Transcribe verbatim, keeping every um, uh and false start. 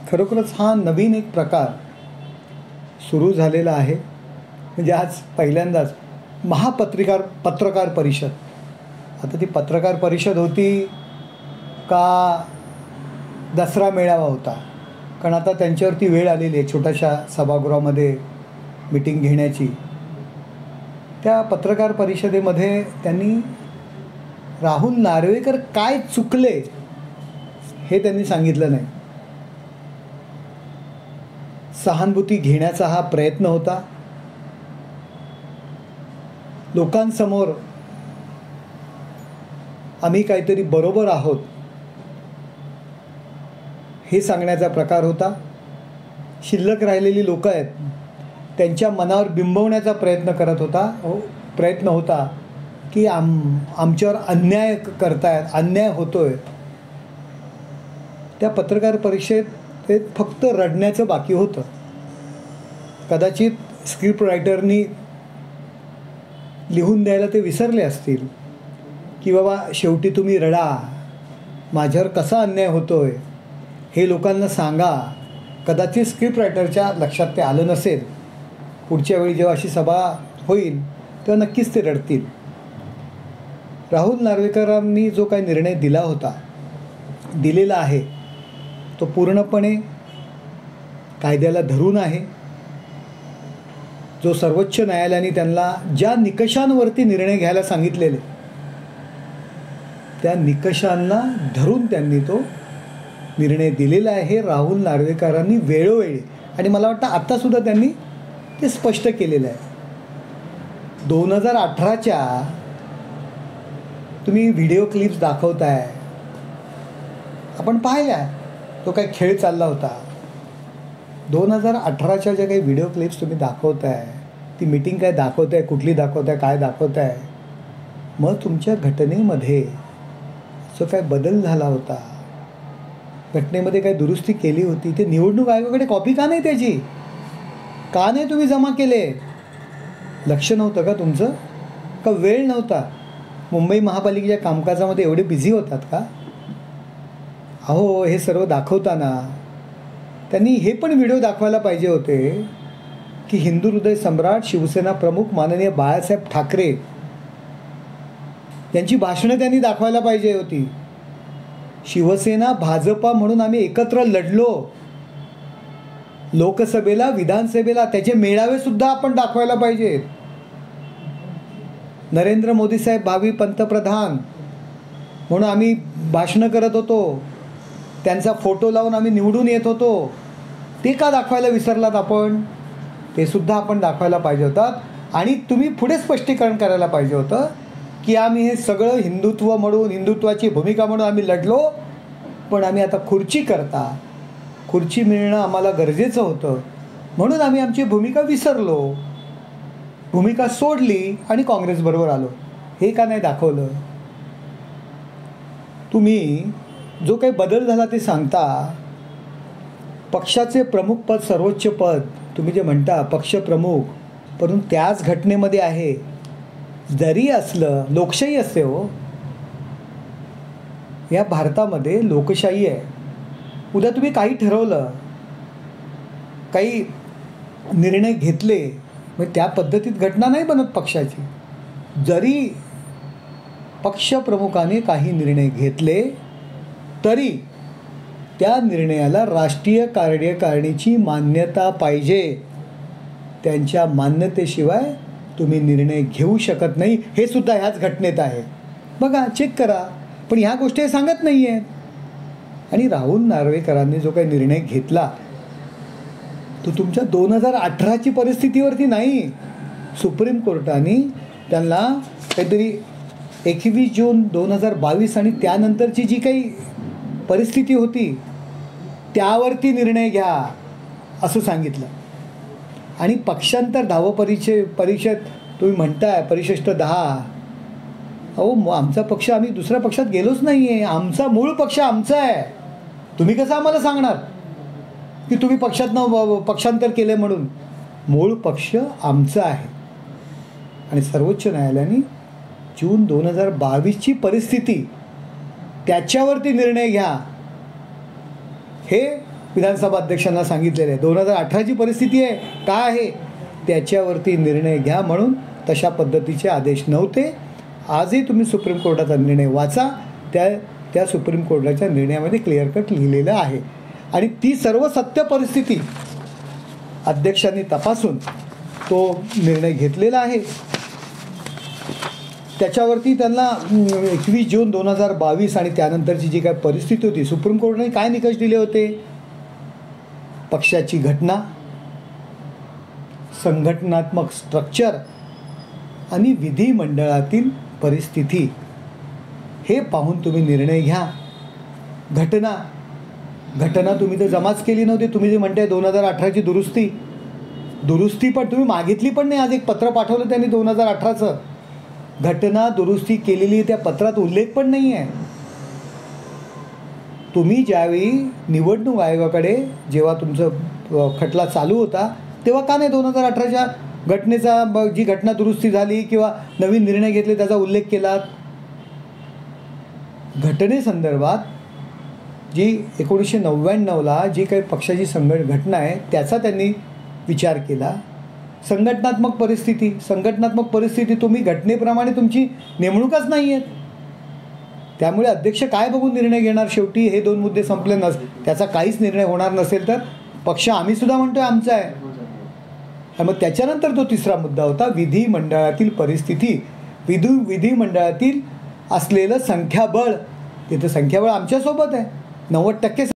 खरोखरच हा नवीन एक प्रकार सुरू झालेला आहे. म्हणजे आज पहिल्यांदाच महापत्रिकार पत्रकार परिषद, आता ती पत्रकार परिषद होती का दसरा मेळावा होता, कारण आता त्यांच्यावरती वेळ आलेली आहे छोट्याशा सभागृहामध्ये मीटिंग घेण्याची. त्या पत्रकार परिषदेमध्ये त्यांनी राहुल नार्वेकर काय चुकले हे त्यांनी सांगितलं नाही. सहानुभूती घेण्याचा हा प्रयत्न होता. लोकांसमोर आम्ही काहीतरी बरोबर आहोत हे सांगण्याचा प्रकार होता. शिल्लक राहिलेली लोक आहेत त्यांच्या मनावर बिंबवण्याचा प्रयत्न करत होता हो प्रयत्न होता की आम आमच्यावर अन्याय करतायत, अन्याय होतोय. त्या पत्रकार परिषदेत फक्त रडण्याचं बाकी होतं. कदाचित स्क्रिप्ट रायटरनी लिहून द्यायला ते विसरले असतील की बाबा शेवटी तुम्ही रडा, माझ्यावर कसा अन्याय होतोय हे लोकांना सांगा. कदाचित स्क्रिप्ट रायटरच्या लक्षात ते आलं नसेल. पुढच्या वेळी जेव्हा अशी सभा होईल तेव्हा नक्कीच ते रडतील. राहुल नार्वेकरांनी जो काही निर्णय दिला होता, दिलेला आहे, तो पूर्णपणे कायद्याला धरून आहे. जो सर्वोच्च न्यायालयाने त्यांना ज्या निकषांवरती निर्णय घ्यायला सांगितलेले त्या निकषांना धरून त्यांनी तो निर्णय दिलेला आहे. राहुल नार्वेकरांनी वेळोवेळी, आणि मला वाटतं आत्तासुद्धा त्यांनी ते स्पष्ट केलेलं आहे. दोन हजार अठराच्या तुम्ही व्हिडिओ क्लिप्स दाखवताय, आपण पाहिल्या तो काय खेळ चालला होता. दोन हजार अठराच्या ज्या काही व्हिडिओ क्लिप्स तुम्ही दाखवताय, ती मीटिंग काय दाखवताय, कुठली दाखवताय, काय दाखवताय, मग तुमच्या घटनेमध्ये जो काय बदल झाला होता, घटनेमध्ये काय दुरुस्ती केली होती, ते निवडणूक आयोगाकडे कॉपी का नाही त्याची, का नाही तुम्ही जमा केले? लक्ष नव्हतं का तुमचं, का वेळ नव्हता? मुंबई महापालिकेच्या कामकाजामध्ये एवढे बिझी होतात का? अहो, हे सर्व दाखवताना त्यांनी हे पण व्हिडिओ दाखवायला पाहिजे होते की हिंदू हृदय सम्राट शिवसेना प्रमुख माननीय बाळासाहेब ठाकरे यांची भाषणं त्यांनी दाखवायला पाहिजे होती. शिवसेना भाजपा म्हणून आम्ही एकत्र लढलो, लोकसभेला विधानसभेला त्याचे मेळावे सुद्धा आपण दाखवायला पाहिजेत. नरेंद्र मोदी साहेब भावी पंतप्रधान म्हणून आम्ही भाषणं करत होतो, त्यांचा फोटो लावून आम्ही निवडून येत होतो, ते का दाखवायला विसरलात आपण? ते सुद्धा आपण दाखवायला पाहिजे होतं. आणि तुम्ही पुढे स्पष्टीकरण करायला पाहिजे होतं की आम्ही हे सगळं हिंदुत्व म्हणून, हिंदुत्वाची भूमिका म्हणून आम्ही लढलो, पण आम्ही आता खुर्ची करता, खुर्ची मिळणं आम्हाला गरजेचं होतं म्हणून आम्ही आमची भूमिका विसरलो, भूमिका सोडली आणि काँग्रेसबरोबर आलो. हे का नाही दाखवलं? तुम्ही जो काही बदल झाला ते सांगता. पक्षाचे प्रमुख पद, सर्वोच्च पद तुम्ही जे म्हणता पक्षप्रमुख, परंतु त्याच घटनेमध्ये आहे. जरी असलं, लोकशाही असते हो, या भारतामध्ये लोकशाही आहे. उद्या तुम्ही काही ठरवलं, काही निर्णय घेतले, मग त्या पद्धतीत घटना नाही बनत पक्षाची. जरी पक्षप्रमुखाने काही निर्णय घेतले तरी त्या निर्णयाला राष्ट्रीय कार्यकारिणीची मान्यता पाहिजे. त्यांच्या मान्यतेशिवाय तुम्ही निर्णय घेऊ शकत नाही. हे सुद्धा ह्याच घटनेत आहे. बघा, चेक करा. पण ह्या गोष्टी सांगत नाही आहेत. आणि राहुल नार्वेकरांनी जो काही निर्णय घेतला तो तुमच्या दोन हजार अठराची परिस्थितीवरती नाही. सुप्रीम कोर्टाने त्यांना काहीतरी एकवीस जून दोन हजार बावीस आणि त्यानंतरची जी काही परिस्थिती होती त्यावरती निर्णय घ्या असं सांगितलं. आणि पक्षांतर दहावं परिचय परिषद तुम्ही म्हणताय, परिशिष्ट दहा. अहो, आमचा पक्ष, आम्ही दुसऱ्या पक्षात गेलोच नाही आहे. आमचा मूळ पक्ष आमचा आहे. तुम्ही कसं आम्हाला सांगणार की तुम्ही पक्षातनं पक्षांतर केलं म्हणून? मूळ पक्ष आमचा आहे. आणि सर्वोच्च न्यायालयाने जून दोन हजार बावीसची परिस्थिती त्याच्यावरती निर्णय घ्या हे विधानसभा अध्यक्षांना सांगितलेलं आहे. दोन हजार अठराची परिस्थिती आहे, काय आहे त्याच्यावरती निर्णय घ्या म्हणून तशा पद्धतीचे आदेश नव्हते. आजही तुम्ही सुप्रीम कोर्टाचा निर्णय वाचा, त्या त्या सुप्रीम कोर्टाच्या निर्णयामध्ये क्लिअर कट लिहिलेलं आहे. आणि ती सर्व सत्य परिस्थिती अध्यक्षांनी तपासून तो निर्णय घेतलेला आहे. त्याच्यावरती त्यांना एकवीस जून दोन हजार बावीस आणि त्यानंतरची जी काय परिस्थिती होती, सुप्रीम कोर्टाने काय निकष दिले होते? पक्षाची घटना, संघटनात्मक स्ट्रक्चर आणि विधिमंडळातील परिस्थिती हे पाहून तुम्ही निर्णय घ्या. घटना घटना तुम्ही तर जमाच केली नव्हती. तुम्ही जे म्हणताय दोन हजार अठराची दुरुस्ती दुरुस्ती पण तुम्ही मागितली पण नाही. आज एक पत्र पाठवलं त्यांनी दोन हजार अठराचं, घटना दुरुस्ती केलेली त्या पत्रात उल्लेख पण नाही आहे. तुम्ही ज्यावेळी निवडणूक आयोगाकडे जेव्हा तुमचं खटला चालू होता तेव्हा का नाही दोन हजार अठराच्या घटनेचा जी घटना दुरुस्ती झाली किंवा नवीन निर्णय घेतले त्याचा उल्लेख केलात? घटनेसंदर्भात जी एकोणीसशे नव्याण्णवला जी काही पक्षाची संघट घटना आहे त्याचा त्यांनी विचार केला. संघटनात्मक परिस्थिती संघटनात्मक परिस्थिती तुम्ही घटनेप्रमाणे तुमची नेमणूकच नाही आहेत. त्यामुळे अध्यक्ष काय बघून निर्णय घेणार? शेवटी हे दोन मुद्दे संपले नस त्याचा काहीच निर्णय होणार नसेल तर पक्ष आम्ही सुद्धा म्हणतोय आमचा आहे. आणि मग त्याच्यानंतर तो तिसरा मुद्दा होता विधिमंडळातील परिस्थिती, विधी विधिमंडळातील असलेलं संख्याबळ. तिथं संख्याबळ आमच्यासोबत आहे, नव्वद टक्के